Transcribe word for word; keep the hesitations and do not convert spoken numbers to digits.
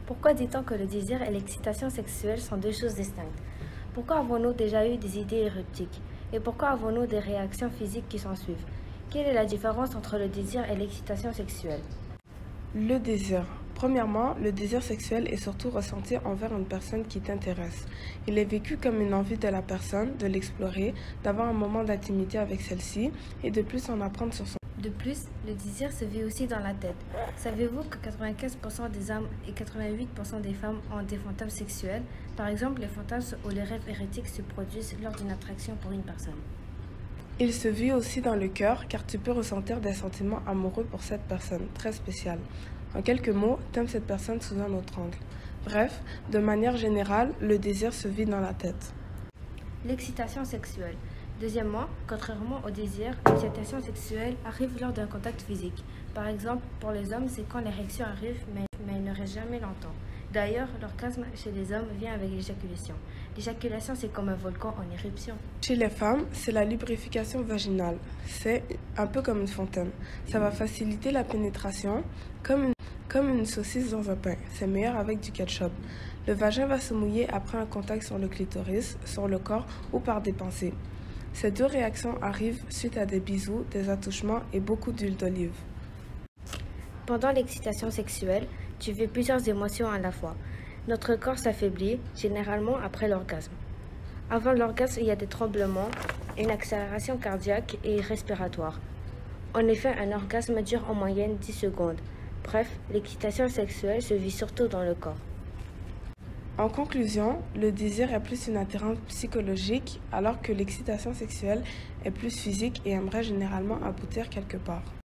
Pourquoi dit-on que le désir et l'excitation sexuelle sont deux choses distinctes? Pourquoi avons-nous déjà eu des idées érotiques? Et pourquoi avons-nous des réactions physiques qui s'en suivent? Quelle est la différence entre le désir et l'excitation sexuelle? Le désir. Premièrement, le désir sexuel est surtout ressenti envers une personne qui t'intéresse. Il est vécu comme une envie de la personne de l'explorer, d'avoir un moment d'intimité avec celle-ci et de plus en apprendre sur son. De plus, le désir se vit aussi dans la tête. Savez-vous que quatre-vingt-quinze pour cent des hommes et quatre-vingt-huit pour cent des femmes ont des fantasmes sexuels? Par exemple, les fantasmes ou les rêves érotiques se produisent lors d'une attraction pour une personne. Il se vit aussi dans le cœur car tu peux ressentir des sentiments amoureux pour cette personne, très spéciale. En quelques mots, t'aimes cette personne sous un autre angle. Bref, de manière générale, le désir se vit dans la tête. L'excitation sexuelle. Deuxièmement, contrairement au désir, l'excitation sexuelle arrive lors d'un contact physique. Par exemple, pour les hommes, c'est quand l'érection arrive, mais, mais elle ne reste jamais longtemps. D'ailleurs, l'orgasme chez les hommes vient avec l'éjaculation. L'éjaculation, c'est comme un volcan en éruption. Chez les femmes, c'est la lubrification vaginale. C'est un peu comme une fontaine. Ça va faciliter la pénétration, comme une, comme une saucisse dans un pain. C'est meilleur avec du ketchup. Le vagin va se mouiller après un contact sur le clitoris, sur le corps ou par des pensées. Ces deux réactions arrivent suite à des bisous, des attouchements et beaucoup d'huile d'olive. Pendant l'excitation sexuelle, tu vis plusieurs émotions à la fois. Notre corps s'affaiblit, généralement après l'orgasme. Avant l'orgasme, il y a des tremblements, une accélération cardiaque et respiratoire. En effet, un orgasme dure en moyenne dix secondes. Bref, l'excitation sexuelle se vit surtout dans le corps. En conclusion, le désir est plus une attirance psychologique alors que l'excitation sexuelle est plus physique et aimerait généralement aboutir quelque part.